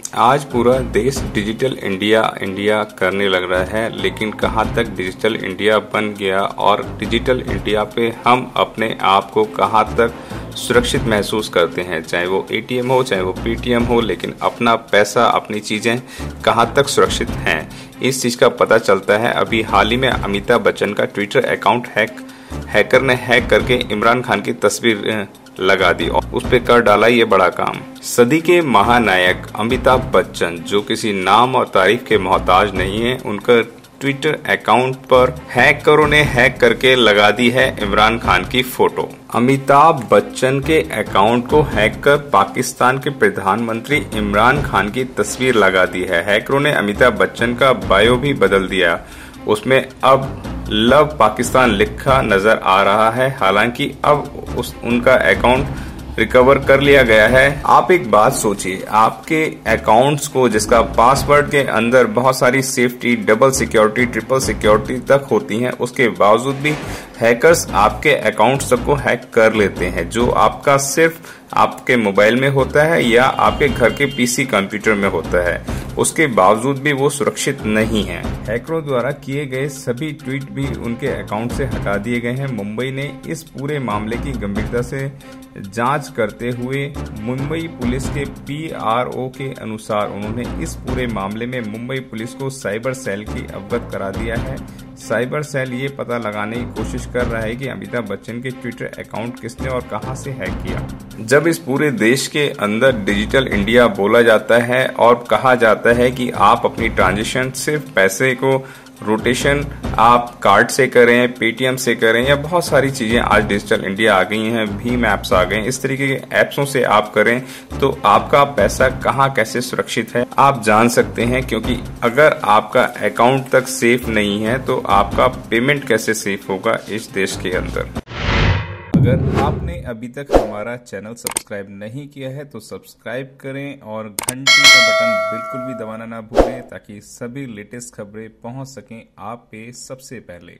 आज पूरा देश डिजिटल इंडिया इंडिया करने लग रहा है, लेकिन कहाँ तक डिजिटल इंडिया बन गया और डिजिटल इंडिया पे हम अपने आप को कहाँ तक सुरक्षित महसूस करते हैं, चाहे वो एटीएम हो चाहे वो पेटीएम हो, लेकिन अपना पैसा अपनी चीज़ें कहाँ तक सुरक्षित हैं, इस चीज़ का पता चलता है। अभी हाल ही में अमिताभ बच्चन का ट्विटर अकाउंट हैकर ने हैक करके इमरान खान की तस्वीर लगा दी और उस पे कर डाला ये बड़ा काम। सदी के महानायक अमिताभ बच्चन, जो किसी नाम और तारीफ के मोहताज नहीं है, उनका ट्विटर अकाउंट पर हैकरों ने हैक करके लगा दी है इमरान खान की फोटो। अमिताभ बच्चन के अकाउंट को हैक कर पाकिस्तान के प्रधानमंत्री इमरान खान की तस्वीर लगा दी है। हैकरों ने अमिताभ बच्चन का बायो भी बदल दिया, उसमें अब लव पाकिस्तान लिखा नजर आ रहा है। हालांकि अब उनका अकाउंट रिकवर कर लिया गया है। आप एक बात सोचिए, आपके अकाउंट्स को जिसका पासवर्ड के अंदर बहुत सारी safety, double security, triple security तक होती हैं, उसके बावजूद भी हैकर्स आपके अकाउंट्स तक को हैक कर लेते हैं, जो आपका सिर्फ आपके मोबाइल में होता है या आपके घर के पीसी कंप्यूटर में होता है, उसके बावजूद भी वो सुरक्षित नहीं है। हैकरों द्वारा किए गए सभी ट्वीट भी उनके अकाउंट से हटा दिए गए हैं। मुंबई ने इस पूरे मामले की गंभीरता से जांच करते हुए मुंबई पुलिस के पीआरओ के अनुसार उन्होंने इस पूरे मामले में मुंबई पुलिस को साइबर सेल की अवगत करा दिया है। साइबर सेल ये पता लगाने की कोशिश कर रहा है कि अमिताभ बच्चन के ट्विटर अकाउंट किसने और कहां से हैक किया। जब इस पूरे देश के अंदर डिजिटल इंडिया बोला जाता है और कहा जाता है कि आप अपनी ट्रांजैक्शन सिर्फ पैसे को रोटेशन आप कार्ड से करें, पेटीएम से करें, या बहुत सारी चीजें आज डिजिटल इंडिया आ गई हैं, भीम ऐप्स आ गए, इस तरीके के ऐप्सों से आप करें तो आपका पैसा कहाँ कैसे सुरक्षित है आप जान सकते हैं। क्योंकि अगर आपका अकाउंट तक सेफ नहीं है तो आपका पेमेंट कैसे सेफ होगा इस देश के अंदर। अगर आपने अभी तक हमारा चैनल सब्सक्राइब नहीं किया है तो सब्सक्राइब करें और घंटी का बटन बिल्कुल भी दबाना ना भूलें, ताकि सभी लेटेस्ट खबरें पहुंच सकें आप पे सबसे पहले।